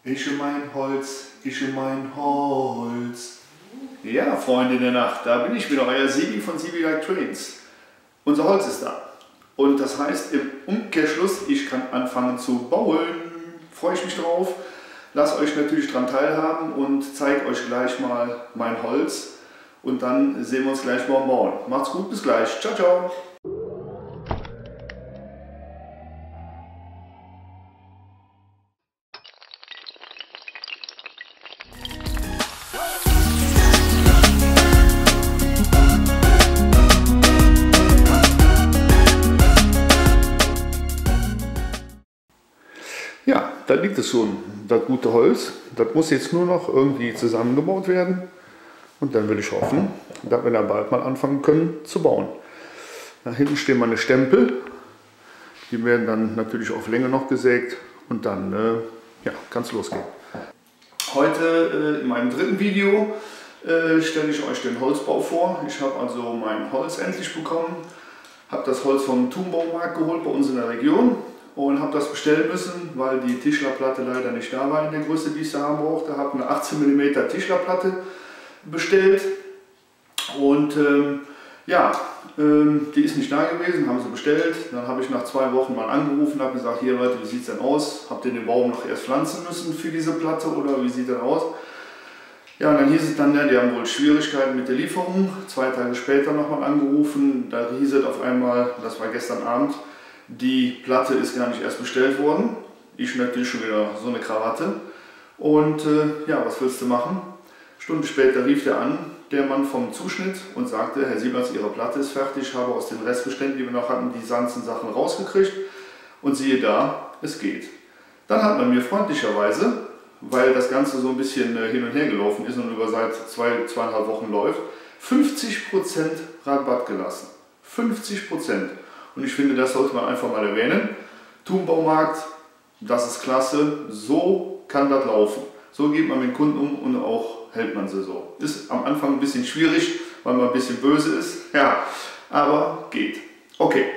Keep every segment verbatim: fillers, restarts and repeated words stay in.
Ich in mein Holz, ich in mein Holz. Ja, Freunde der Nacht, da bin ich wieder, euer Sebi von Sebi Like Trains. Unser Holz ist da. Und das heißt im Umkehrschluss, ich kann anfangen zu bauen. Freue ich mich drauf. Lasst euch natürlich daran teilhaben und zeige euch gleich mal mein Holz. Und dann sehen wir uns gleich beim Bauen. Macht's gut, bis gleich. Ciao, ciao. Ja, da liegt es schon, das gute Holz. Das muss jetzt nur noch irgendwie zusammengebaut werden. Und dann will ich hoffen, dass wir dann bald mal anfangen können zu bauen. Da hinten stehen meine Stempel. Die werden dann natürlich auf Länge noch gesägt. Und dann äh, ja, kann es losgehen. Heute äh, in meinem dritten Video äh, stelle ich euch den Holzbau vor. Ich habe also mein Holz endlich bekommen. Habe das Holz vom Thun-Baumarkt geholt bei uns in der Region. Und habe das bestellen müssen, weil die Tischlerplatte leider nicht da war in der Größe, die ich da haben brauchte. Habe eine achtzehn Millimeter Tischlerplatte bestellt und ähm, ja, ähm, die ist nicht da gewesen, haben sie bestellt. Dann habe ich nach zwei Wochen mal angerufen, habe gesagt, hier Leute, wie sieht es denn aus? Habt ihr den Baum noch erst pflanzen müssen für diese Platte oder wie sieht das aus? Ja, und dann hieß es dann, ja, die haben wohl Schwierigkeiten mit der Lieferung. Zwei Tage später nochmal angerufen, da hieß es auf einmal, das war gestern Abend, die Platte ist gar nicht erst bestellt worden. Ich natürlich schon wieder so eine Krawatte. Und äh, ja, was willst du machen? Stunden später rief der an, der Mann vom Zuschnitt, und sagte, Herr Siebers, Ihre Platte ist fertig. Ich habe aus den Restbeständen, die wir noch hatten, die ganzen Sachen rausgekriegt. Und siehe da, es geht. Dann hat man mir freundlicherweise, weil das Ganze so ein bisschen äh, hin und her gelaufen ist und über seit zwei, zweieinhalb Wochen läuft, fünfzig Prozent Rabatt gelassen. fünfzig Prozent. Und ich finde, das sollte man einfach mal erwähnen. Thun-Baumarkt, das ist klasse, so kann das laufen. So geht man mit den Kunden um und auch hält man sie so. Ist am Anfang ein bisschen schwierig, weil man ein bisschen böse ist, ja, aber geht. Okay.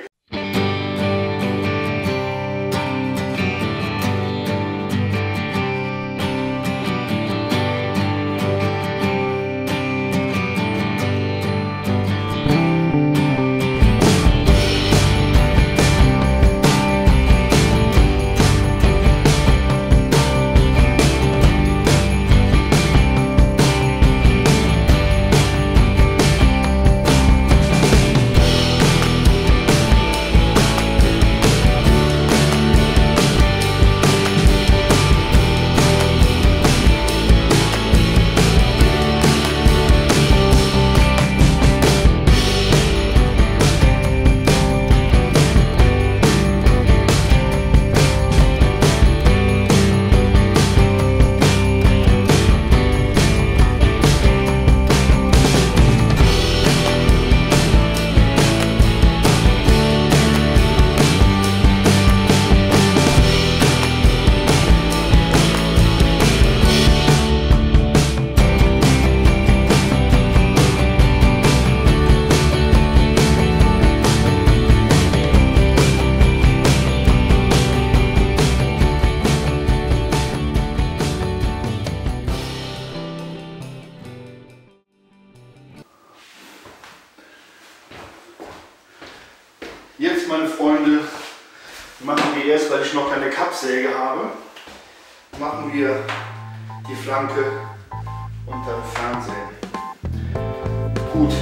Jetzt, meine Freunde, machen wir erst, weil ich noch keine Kappsäge habe, machen wir die Flanke unter dem Fernsehen. Gut.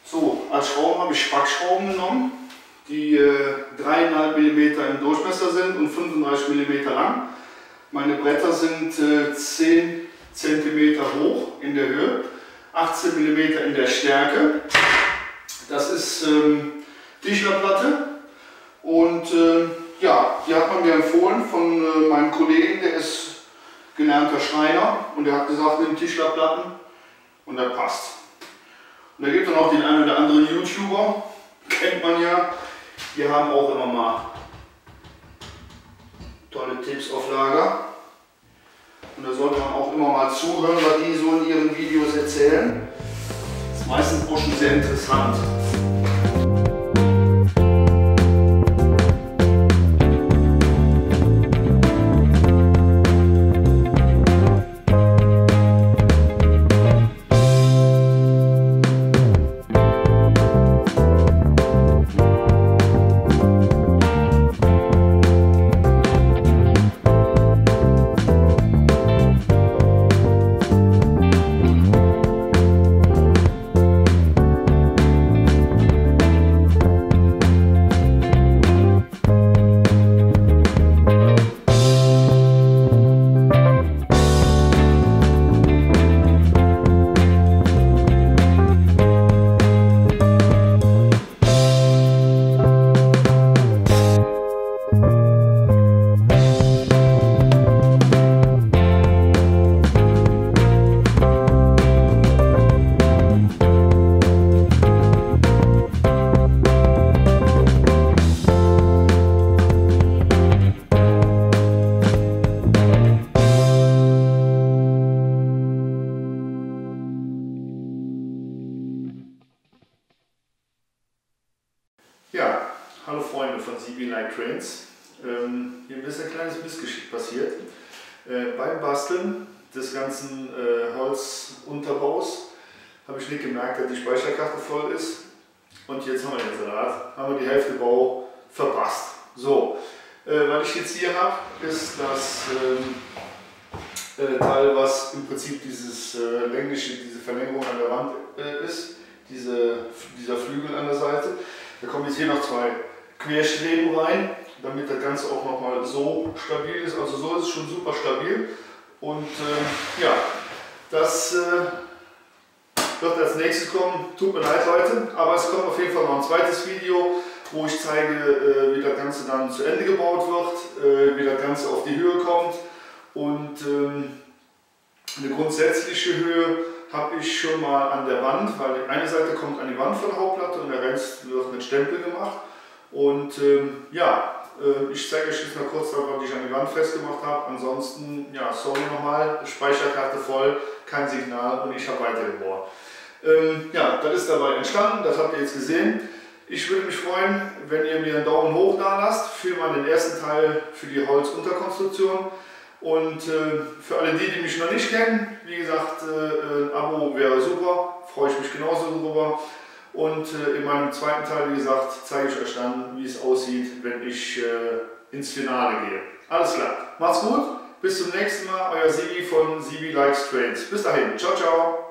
So, als Schrauben habe ich Spackschrauben genommen, die äh, drei Komma fünf Millimeter im Durchmesser sind und fünfunddreißig Millimeter lang. Meine Bretter sind äh, zehn Zentimeter hoch in der Höhe, achtzehn Millimeter in der Stärke. Das ist ähm, Tischlerplatte und äh, ja, die hat man mir empfohlen von äh, meinem Kollegen, der ist gelernter Schreiner und der hat gesagt, nimm Tischlerplatten und das passt. Und da gibt es noch den einen oder anderen YouTuber, kennt man ja, die haben auch immer mal tolle Tipps auf Lager. Und da sollte man auch immer mal zuhören, was die so in ihren Videos erzählen. Das ist meistens auch schon sehr interessant. Ja, hallo Freunde von Sibi Like Trains. Ähm, hier ist ein kleines Missgeschick passiert. Äh, beim Basteln des ganzen äh, Holzunterbaus habe ich nicht gemerkt, dass die Speicherkarte voll ist. Und jetzt haben wir den Salat, haben wir die Hälfte Bau verpasst. So, äh, was ich jetzt hier habe, ist das äh, äh, Teil, was im Prinzip dieses äh, längliche, diese Verlängerung an der Wand äh, ist, diese, dieser Flügel an der Seite. Da kommen jetzt hier noch zwei Querstreben rein, damit das Ganze auch nochmal so stabil ist. Also so ist es schon super stabil. Und äh, ja, das äh, wird als nächstes kommen. Tut mir leid, Leute, aber es kommt auf jeden Fall noch ein zweites Video, wo ich zeige, äh, wie das Ganze dann zu Ende gebaut wird, äh, wie das Ganze auf die Höhe kommt. Und ähm, eine grundsätzliche Höhe habe ich schon mal an der Wand, weil die eine Seite kommt an die Wand von der Hauptplatte und der Rest wird mit Stempel gemacht. Und ähm, ja, äh, ich zeige euch jetzt mal kurz, was ich an die Wand festgemacht habe. Ansonsten, ja, sorry nochmal, Speicherkarte voll, kein Signal und ich habe weitergebohrt. Ähm, ja, das ist dabei entstanden, das habt ihr jetzt gesehen. Ich würde mich freuen, wenn ihr mir einen Daumen hoch da lasst für mal den ersten Teil für die Holzunterkonstruktion. Und äh, für alle die, die mich noch nicht kennen, wie gesagt, äh, ein Abo wäre super, freue ich mich genauso drüber. Und äh, in meinem zweiten Teil, wie gesagt, zeige ich euch dann, wie es aussieht, wenn ich äh, ins Finale gehe. Alles klar, macht's gut, bis zum nächsten Mal, euer Sibi von Sibi Likes Trains. Bis dahin, ciao, ciao.